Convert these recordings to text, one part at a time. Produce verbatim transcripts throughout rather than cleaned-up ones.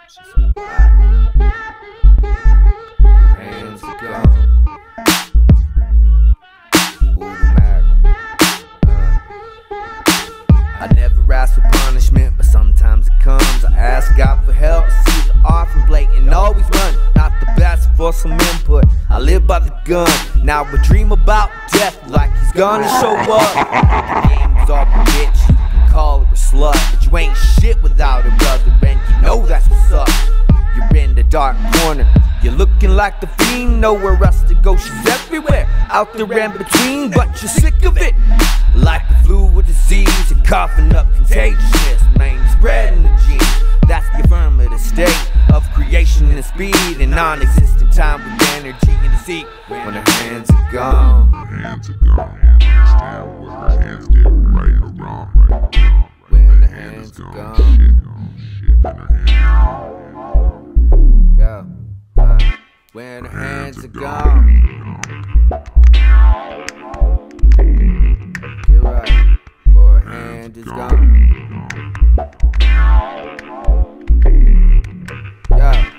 Hands are gone. Oodoo Mac. Uh. I never ask for punishment, but sometimes it comes. I ask God for help, see the art from blatant, always run. Not the best for some input. I live by the gun. Now I dream about death like he's gonna show up. The game's all bitch, you can call her a slut, but you ain't shit without her, brother, and you know that's what's up. You're in the dark corner, you're looking like the fiend, nowhere else to go, she's everywhere, out there and between, but you're sick of it. Like the flu or disease, you're coughing up contagiousness, man, you're spreading the genes. That's the affirmative state of creation and speed, and non-existent time with energy and deceit. When her hands are gone, her hands are gone. Understand what her hands did, right or wrong. When the hands are gone, shit, shit, when her hands are gone. Go. Uh, when her hands are gone. Gerard, for her hand is gone. Yeah.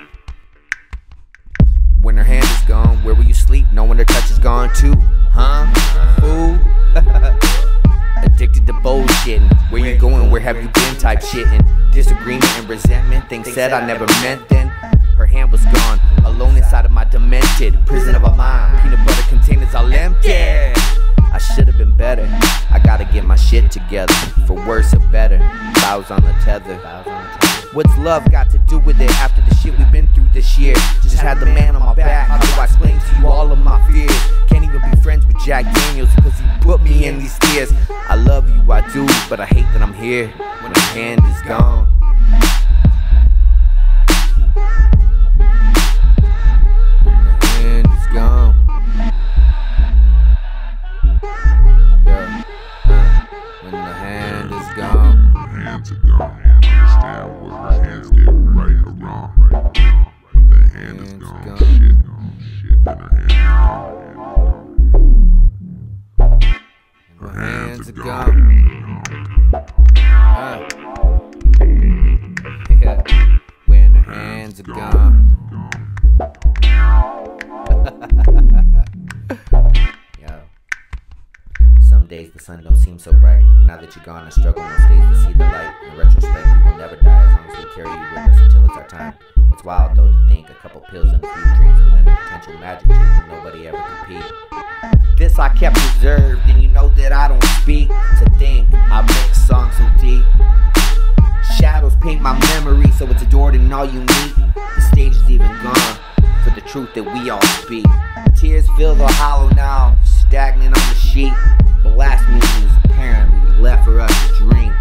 When her hand is gone, where will you sleep? Knowing her touch is gone too, huh? Fool. Addicted to bullshitting. Where you going? Where have you been? Type shitting. Disagreement and resentment. Things said I never meant then. Her hand was gone, alone inside of my demented prison of a mind. Peanut butter containers all empty. I should have been better. I gotta get my shit together, for worse or better. Bows on the tether. What's love got to do with it after the shit we've been through this year? Just had the man on my back. How do I explain to you all of my fears? Can't even be friends with Jack Daniels because he put me in these tears. I love you, I do, but I hate that I'm here when the hand is gone. When the hand is gone. Yeah. Uh, when the hand is gone. Her hands are gone. Understand what her hands did, right or wrong. When the hand is gone, shit, shit, when her hands are gone. Her hands are gone. Uh. Yeah. When her hands are gone. Yo. Some days the sun don't seem so bright. Now that you're gone, I struggle most days to see the light. In retrospect, we will never die as long as we carry you with us until it's our time. It's wild though to think a couple pills and a few drinks within a potential magic trick that nobody ever compete. This I kept reserved, and you know that I don't speak to think. I make songs so deep. Shadows paint my memory, so it's adored in all you need. The stage is even gone for the truth that we all speak. Tears fill the hollow now, stagnant on the sheet. The last music is apparently left for us to drink.